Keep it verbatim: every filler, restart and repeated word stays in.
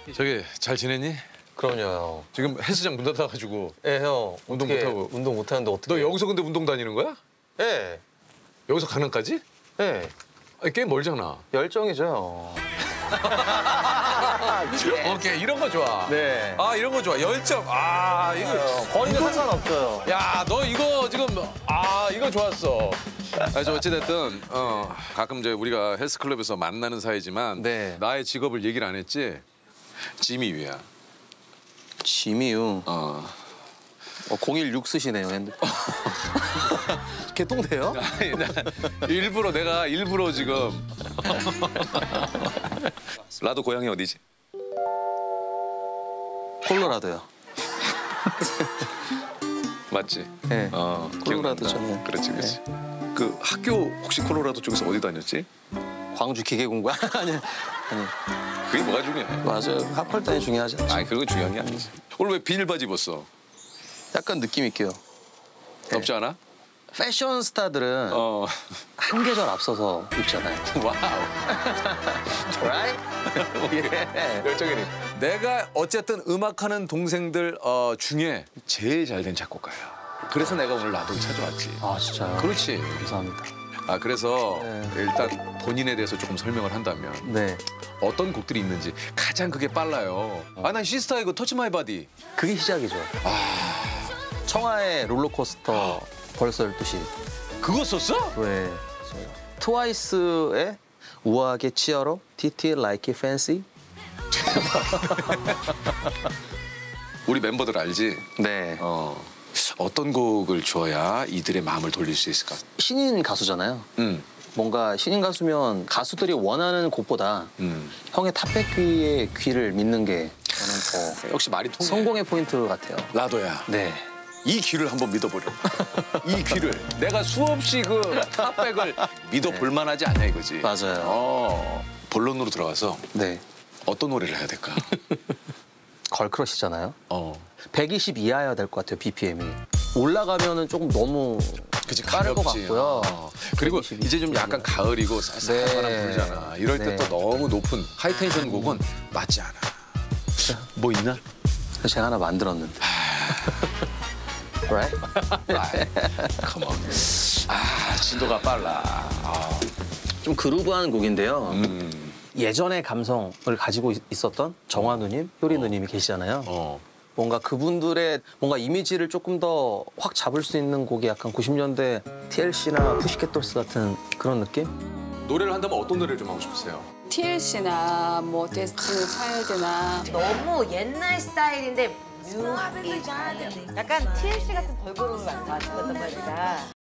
저기 잘 지냈니? 그럼요. 지금 헬스장 문 닫아가지고. 예, 형. 운동 어떻게 못하고. 운동 못하는데 어떻게? 너 여기서 근데 운동 다니는 거야? 예. 여기서 강남까지? 예. 아니, 꽤 멀잖아. 열정이죠. 오케이, 이런 거 좋아. 네. 아, 이런 거 좋아. 열정. 아, 이거. 거리는 상관없어요. 야, 너 이거 지금, 아, 이거 좋았어. 아, 저 어찌됐든, 어, 가끔 이제 우리가 헬스클럽에서 만나는 사이지만 네. 나의 직업을 얘기를 안 했지? 지미유야. 지미유. 어. 어, 공일육 쓰시네요, 핸드폰. 개통돼요? 아니, 나 일부러 내가 일부러 지금. 라도 고향이 어디지? 콜로라도요. 맞지? 네. 어, 콜로라도 기억난다. 저는. 그렇지, 그렇지. 그 학교 혹시 콜로라도 쪽에서 어디 다녔지? 광주 기계공관? 아니, 아니. 그게 뭐가 중요해? 맞아요. 합할 때는 중요하지 않죠. 아니, 그런 건 중요한 게 아니지. 오늘 왜 비닐 바지 입었어? 약간 느낌 있게요. 덥지 않아? 패션 스타들은 어. 한 계절 앞서서 입잖아요. 와우. Right? 예. 열정이니. 내가 어쨌든 음악하는 동생들 어, 중에 제일 잘된 작곡가야. 그래서 내가 오늘 라도를 찾아왔지. 아, 진짜요? 그렇지. 감사합니다. 아, 그래서 네. 일단 본인에 대해서 조금 설명을 한다면 네. 어떤 곡들이 있는지 가장 그게 빨라요. 아, 난 시스타의 그 터치 마이 바디. 그게 시작이죠. 청하의 롤러코스터 벌써 열두 시. 그거 썼어? 왜? 트와이스의 우아하게 치어로 티티 like it fancy. 우리 멤버들 알지? 네. 어. 어떤 곡을 줘야 이들의 마음을 돌릴 수 있을까? 신인 가수잖아요. 음. 뭔가 신인 가수면 가수들이 원하는 곡보다 음. 형의 탑백귀의 귀를 믿는 게 저는 더 역시 말이 통해. 성공의 포인트 같아요. 라도야. 네. 이 귀를 한번 믿어보려. 이 귀를. 내가 수없이 그 탑백을 믿어볼 만하지 않냐 이거지. 맞아요. 어. 본론으로 들어가서 네. 어떤 노래를 해야 될까? 걸크러시잖아요. 어. 백이십 이하여야 될 것 같아요, 비피엠이. 올라가면은 조금 너무 그치, 빠를 것 가볍지. 같고요. 어. 그리고 백이십, 이제 좀 약간 가을이고 쌀쌀한 바람 네. 불잖아. 이럴 때 또 네. 너무 높은 하이텐션 곡은 맞지 않아. 뭐 있나? 그래서 제가 하나 만들었는데. right? 컴온. 아, 진도가 빨라. 아. 좀 그루브한 곡인데요. 음. 예전의 감성을 가지고 있- 있었던 정화 누님, 효리 누님이 계시잖아요. 어. 뭔가 그분들의 뭔가 이미지를 조금 더 확 잡을 수 있는 곡이 약간 구십 년대 티엘씨나 푸시캣 돌스 같은 그런 느낌? 노래를 한다면 어떤 노래를 좀 하고 싶으세요? 티엘씨나 뭐 데스티니 차일드나 너무 옛날 스타일인데 묘하게 잘. 약간 티엘씨 같은 걸그룹을 만들었단 말이다.